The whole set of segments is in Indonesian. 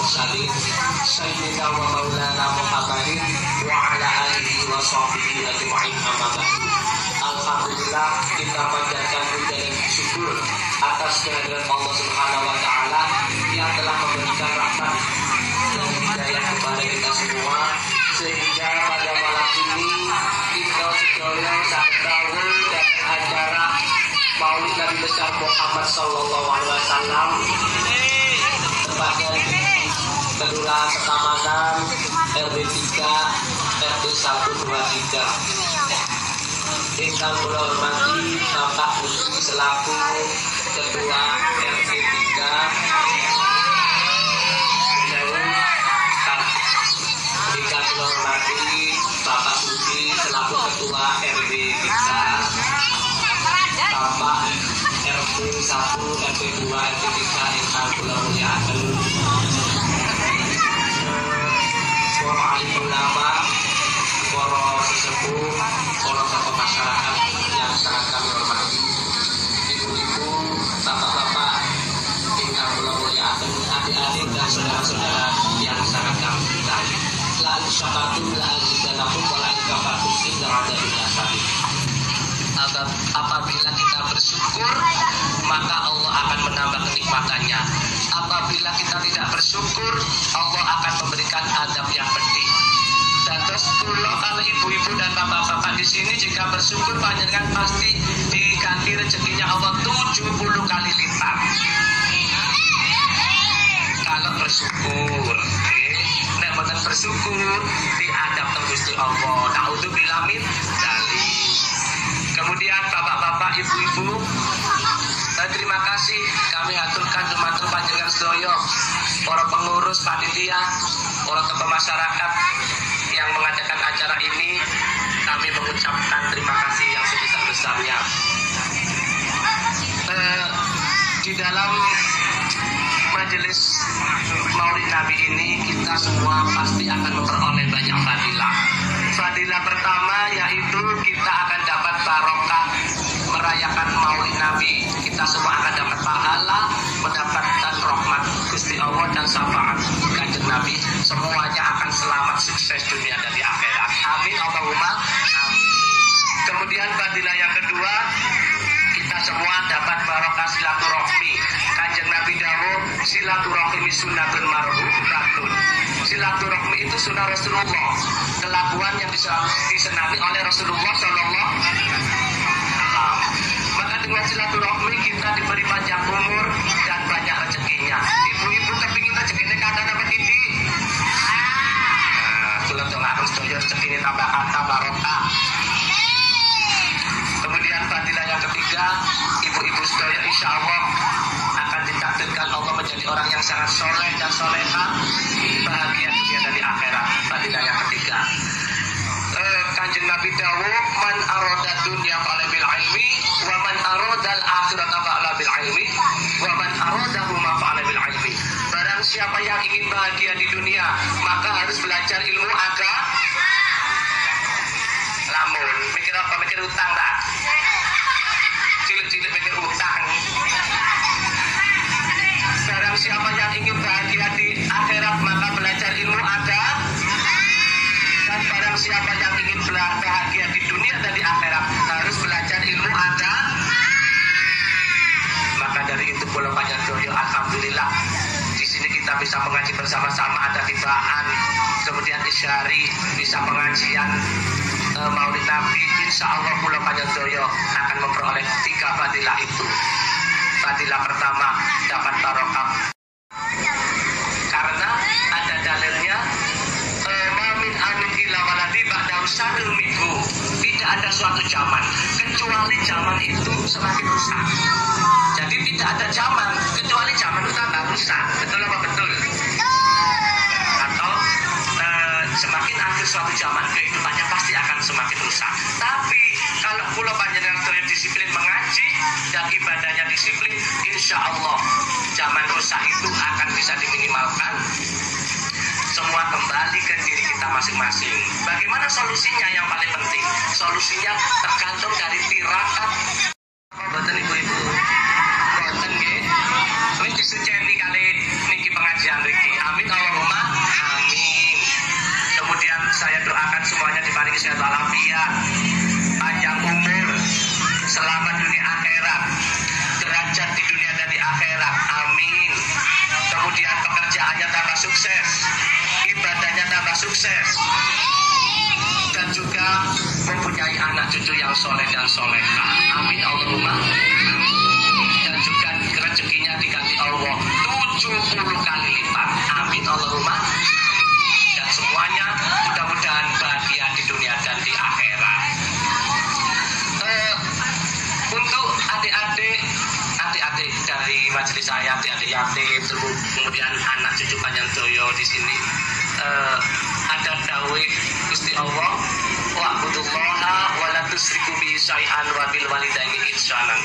mursalin sayyidina wa maulana Muhammadin wa ala alihi wa sahbihi ajma'in amma ba'du. Alhamdulillah, kita panjatkan puja dan syukur atas kehadiran Allah Subhanahu wa taala yang telah memberikan rahmat dan hidayah kepada kita semua, sehingga pada malam ini kita sedaya saged rawuh dan acara Maulid Nabi besar Muhammad sallallahu alaihi wasallam, tepatnya di Kelurahan Ketamanan RW 3 RT 123. Ingkang kula hormati Bapak Husni selaku Ketua RT 3. Ingkang kula hormati Bapak Husni selaku Ketua RW 3. Bapak RT 1 RT 2 RT 3 ingkang kula mulyakaken. Para alim ulama, para sesepuh, para tokoh masyarakat yang sangat kami hormati, ibu-ibu, bapak-bapak, ingkang kula mulyakaken, adik-adik dan saudara-saudara yang sangat kami cintai. La in syakartum la azidannakum wa la in kafartum inna adzabi lasyadid. Apabila kita bersyukur, maka Allah akan menambah kenikmatannya. Apabila kita tidak bersyukur, Allah akan memberikan azab yang pedih. Dan terus kalau ibu-ibu dan bapak-bapak di sini jika bersyukur, panjenengan pasti diganti rezekinya Allah 70 kali lipat. Kalau bersyukur, nek mboten bersyukur diadab Gusti Allah. Naudzubillah min dzalik. Kemudian bapak-bapak, ibu-ibu, terima kasih kami haturkan dumateng panjenengan sedaya, para pengurus panitia, para tokoh masyarakat yang mengadakan acara ini. Kami mengucapkan terima kasih yang sebesar-besarnya. Di dalam majelis Maulid Nabi ini kita semua pasti akan memperoleh banyak fadilah. Fadilah pertama yaitu kita akan dapat barokah merayakan Maulid Nabi. Kita semua akan dapat pahala, mendapatkan rahmat Gusti Allah dan syafaat Kanjeng Nabi. Semuanya akan selamat, sukses dunia dan di akhirat. Amin Allahumma amin. Kemudian fadilah yang kedua, kita semua dapat barokah silaturahmi. Kanjeng Nabi dawuh, silaturahmi sunnatun marhumatun. Silaturahmi itu sunnah Rasulullah, kelakuan yang disenangi oleh Rasulullah sallallahu alaihi wasallam. Maka dengan silaturahmi kita diberi panjang umur dan banyak rezekinya. Ibu-ibu kepingin rezekinya kata dapat ini. Kula harus doyo rezekine tambah kata barokah. Kemudian fadilah yang ketiga, ibu-ibu sedaya insya Allah akan ditakdirkan Allah menjadi orang yang sangat soleh dan soleha, bahagia dunia dan di akhirat. Fadilah yang ketiga, Kanjeng Nabi dawuh, man arada dunya fa'ala bil ilmi wa man arada al akhirata fa'ala bil ilmi wa man aradahuma fa'ala bil ilmi. Barang siapa yang ingin bahagia di dunia, maka harus belajar ilmu agama. Lamun mikir apa? Mikir utang tak? Cilik-cilik mikir utang. Barang siapa yang ingin bahagia di akhirat, maka belajar ilmu agama. Dan barang siapa yang ingin bahagia di dunia dan di akhirat, harus belajar ilmu agama. Maka dari itu kula panjenengan, alhamdulillah di sini kita bisa mengaji bersama-sama, ada tibaan, kemudian isyari, bisa pengajian Maulid Nabi. Insya Allah kula panjenengan akan memperoleh 3 fadilah itu. Fadilah pertama, dapat barokah. Karena ada dalilnya, mamin amin ila waladi ba'da usadul minhu. Tidak ada suatu zaman kecuali zaman itu semakin rusak. Jadi tidak ada zaman kecuali zaman itu tambah rusak. Betul apa betul? Atau semakin akhir suatu zaman kehidupannya pasti akan semakin rusak. Tapi kalau kula panjenengan disiplin mengaji dan ibadahnya disiplin, insya Allah zaman rusak itu akan bisa diminimalkan. Semua kembali ke diri kita masing-masing. Bagaimana solusinya? Yang paling penting, solusinya tergantung dari tirakat. Boten ibu-ibu, boten nggih. Wis disuceni kali niki pengajian niki. Amin. sukses, ibadahnya tambah sukses, dan juga mempunyai anak cucu yang soleh dan soleha. Amin Allahumma. Dan juga rezekinya diganti Allah 70 kali lipat. Amin Allahumma. Dan semuanya mudah-mudahan bahagia di dunia dan di akhirat. Untuk adik-adik dari majelis saya, adik-adik yatim, kemudian anak cucu Panjang Doyo di sini, ada dawuh Gusti Allah, wa'budullaha wa la tusyriku bihi syai'an wa bil walidaini ihsanan.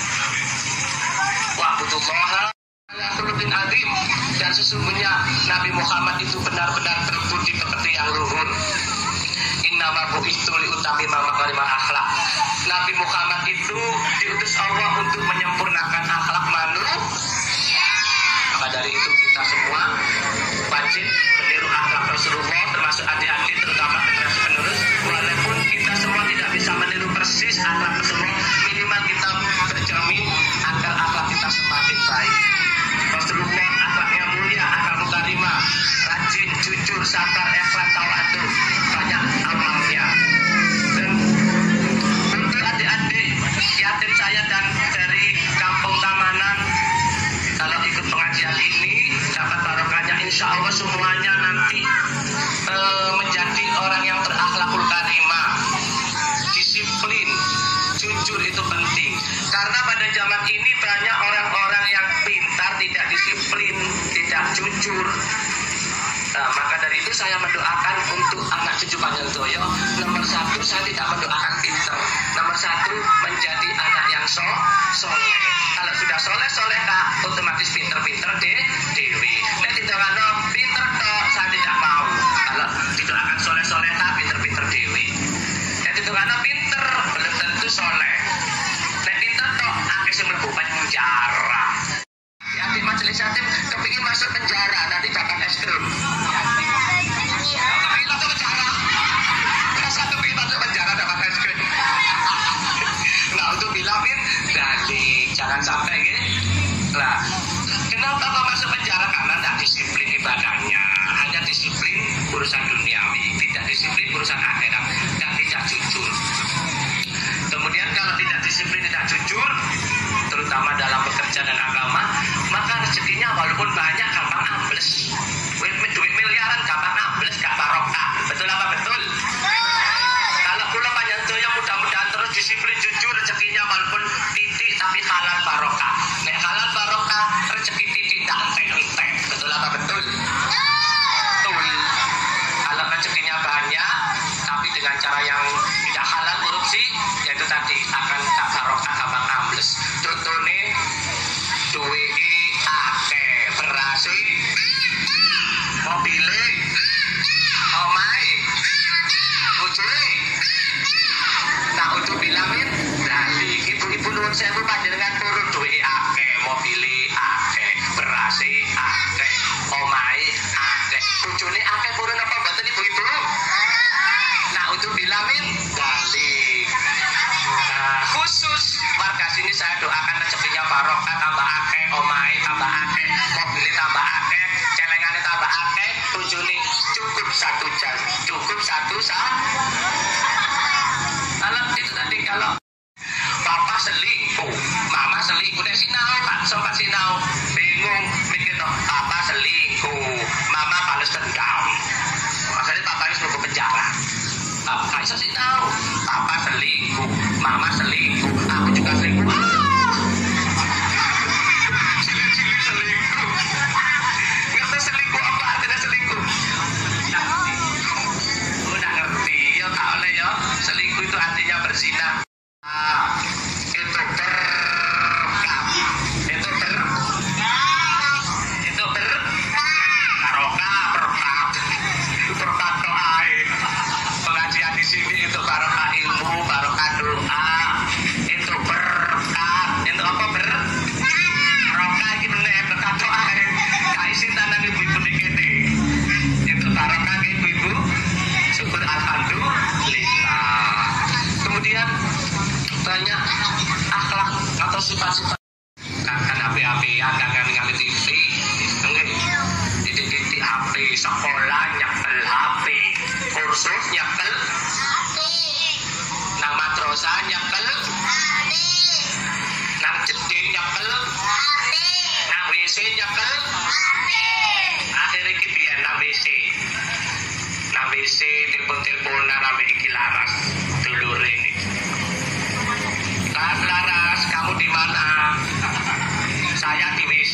Wa'budullaha ala khuluqin adzim. Dan sesungguhnya Nabi Muhammad itu benar-benar berbudi pekerti yang luhur. Innama bu'istu liutammima makarimal akhlak. Nabi Muhammad itu diutus Allah untuk menyempurnakan akhlak manusia. Maka dari itu kita semua wajib meniru akhlak Rasulullah, termasuk adik-adik terutama generasi penerus. Walaupun kita semua tidak bisa meniru persis akhlak Rasulullah, minimal kita bercermin agar akhlak kita semakin baik. Rasulullah akhlaknya mulia, akhlak karimah, rajin, jujur, sabar, ikhlas, tawadhu, banyak amalnya. Dan untuk adik-adik yatim saya dan dari Kampung Tamanan, kalau ikut pengajian ini dapat barokahnya, insya Allah semuanya nanti menjadi orang yang berakhlakul karimah, disiplin, jujur itu penting. Karena pada zaman ini banyak orang-orang yang pintar tidak disiplin, tidak jujur. Nah, maka dari itu saya mendoakan untuk anak cucu Panjang Doyo. Nomor satu, saya tidak mendoakan pintar. Nomor satu, menjadi anak yang soleh. Kalau sudah soleh kak, otomatis pinter-pinter dewi. Nah, tidak kalau pinter toh, saya tidak mau. Kalau didoakan soleh kak, pinter-pinter dewi. Nah, tidak kalau pinter, belum tentu soleh. Nah, pinter toh, akhirnya sih mlebu penjara. Adik majelis yatim kepingin masuk penjara, nanti dapat es krim. Kepingin masuk penjara, rasa kepingin masuk penjara dapat es krim. Nah, untuk bilangin dari jangan sampai gitu. Nah, kenapa kok masuk penjara? Karena tidak disiplin ibadahnya, hanya disiplin urusan duniawi, tidak disiplin urusan akhirat, dan tidak jujur. Kemudian kalau tidak disiplin, tidak jujur, terutama dalam bekerja dan agama, maka rezekinya walaupun banyak gampang ambles. Duit miliaran gampang ambles, gak barokah. Betul apa betul? Kalau Pulau Panjang Doyo mudah-mudahan terus disiplin jujur, rezekinya walaupun titik tapi halal barokah. Nek halal barokah, rezeki titik tak entek-entek. Betul apa betul? Betul. Kalau rezekinya banyak tapi dengan cara yang tidak halal, korupsi, yaitu tadi akan tak barokah, gampang ambles. Contohnya duit akeh, berasi, mobilnya, omai, ujui. Nah, untuk bilangin dari ibu-ibu nuwun sewu panjenengan turun duit akeh, mobilnya akeh, berasi akeh, omai akeh, ujune akeh purun apa mboten ibu-ibu? Nah, untuk bilangin balik. Nah, khusus warga sini saya doakan rezekinya barokah, tambah akeh, omai tambah akeh, mobilnya tambah akeh, celengannya tambah akeh, tujune cukup satu jam, cukup satu saat. Kalau itu tadi kalau papa selingkuh, mama selingkuh, nek sinau pak, sempat sinau, bingung, mikir toh, papa selingkuh, mama balas dendam, maksudnya papa ini suruh ke penjara. Papa bisa sinau, papa selingkuh, mama selingkuh, aku juga selingkuh. Cilik-cilik selingkuh. Ngerti selingkuh apa artinya selingkuh? Udah ngerti, ya tak oleh ya. Selingkuh itu artinya berzina. Itu barokah, berkah doa. Pengajian di sini itu barokah ilmu, barokah doa, itu berkah, itu apa barokah ini bener berkah doa. Kaisi tanah ibu-ibu HP, sekolah nyekel HP, kursus nyekel HP, nang madrasah nyekel HP, nang jeding nyekel HP, nang WC nyekel HP. Akhirnya kita nang WC, telepon-teleponan sampai iki Laras, dulur ini. Laras, kamu di mana? Saya di WC.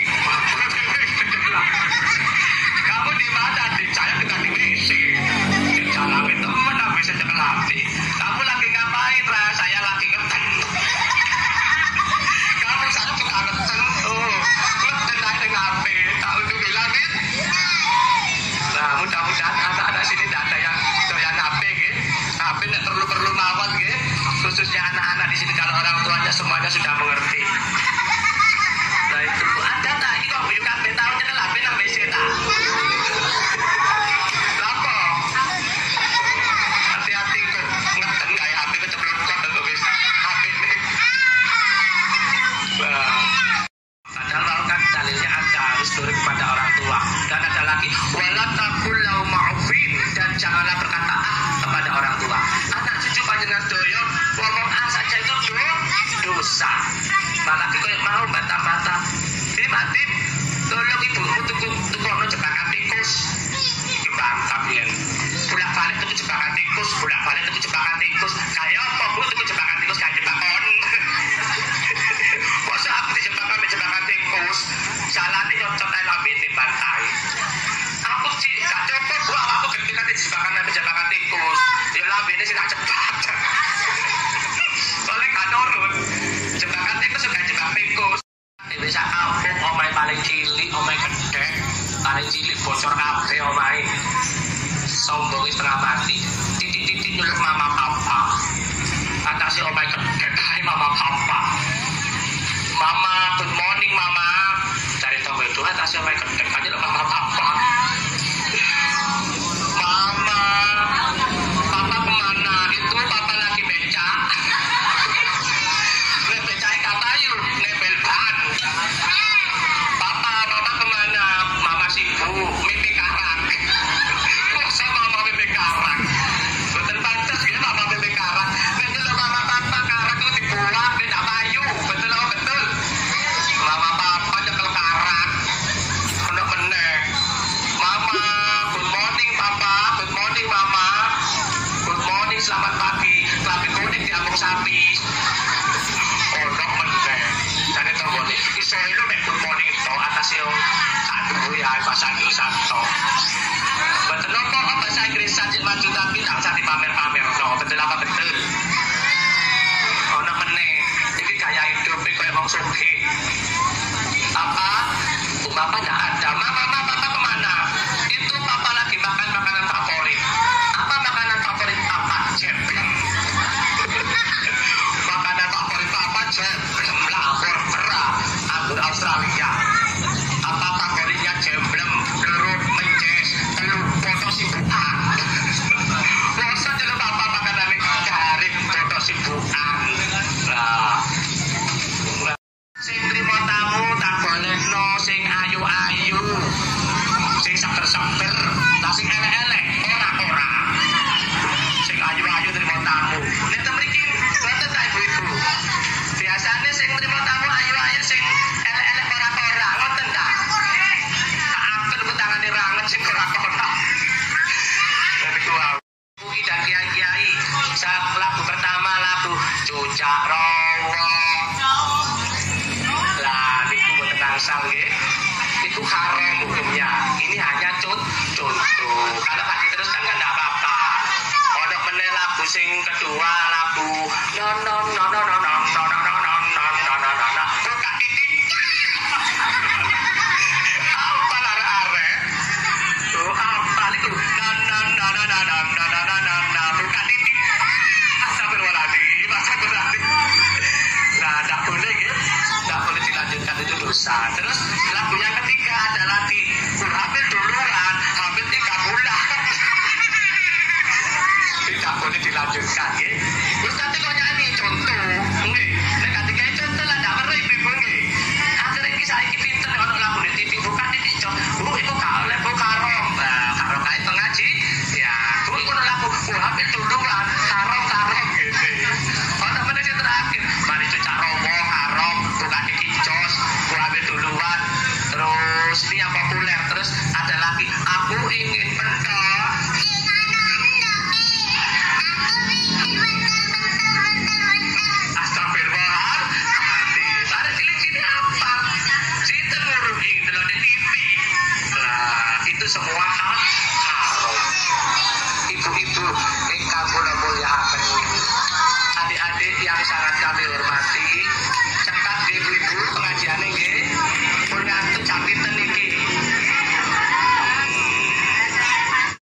Kamu di mana? Saya juga di WC. Jalan temen habis nyekel HP. Kamu lagi ngapain, Ras? Saya lagi ngeten. Kamu saya juga ngeten. Oh, ngeten aja dengan HP. Tahu itu bilang nih. Nah, mudah-mudahan anak-anak sini tidak ada yang doyan HP, gitu. HP tidak perlu mawat, gitu. Khususnya anak-anak di sini kalau orang tuanya semuanya sudah mengerti. Nah itu ada tak? Ini kok bujuk HP tahu nyekel HP nang WC tak? Lapo? Hati-hati kok ngeten kayak HP keceplosan atau wis HP ini. Padahal kalau kan dalilnya ada harus nurut kepada orang tua. Dan ada lagi wala taqul lahu ma'ufin, dan janganlah berkata kepada orang tua. Anak cucu panjenengan doyo ngomong saja itu dosa. Malah kayak mau bantah-bantah. Mati, tolong ibumu tukono jebakan tikus. Dibantah ya. Bolak-balik tuku jebakan tikus, bolak-balik tuku jebakan tikus. Kayak apa bu tuku jebakan tikus kayak jebakan? Masa aku dijebakan jebakan tikus? Salahnya nyocot aja lambe dibantai. Aku sih gak coba bu, aku ketika jebakan tikus. Ya lambe ini sih tak cepat. Soalnya gak nurut. Jebakan tikus juga jebakan tikus. Bisa kampung omai paling cilik, omai gede, paling cilik bocor kabeh omai. Sombong setengah mati. Titik-titik nyulik mama